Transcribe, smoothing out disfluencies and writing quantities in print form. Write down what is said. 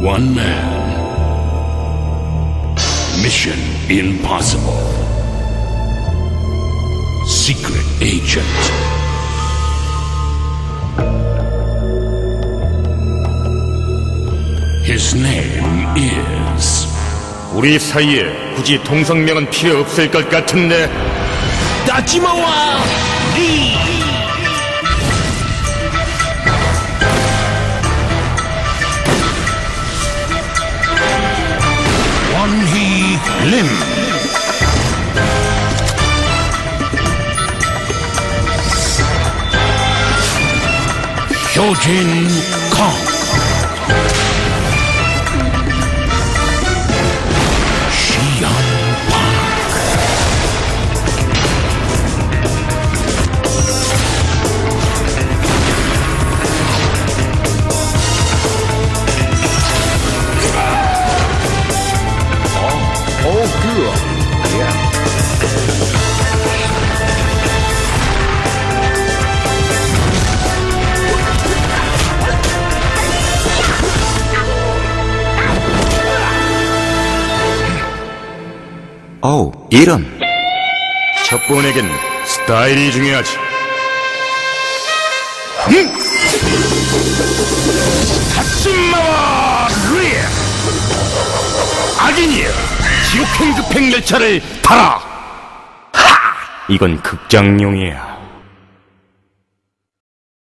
One man. Mission impossible. Secret agent. His name is... 우리 사이에 굳이 동성명은 필요 없을 것 같은데. 다치마와 리! 원희 림. 효진 강. Oh, good. Yeah. 어우, 이런. 첩보원에겐 스타일이 중요하지. 다치마와 리! 악인이여, 지옥행 급행 열차를 타라! 하! 이건 극장용이야.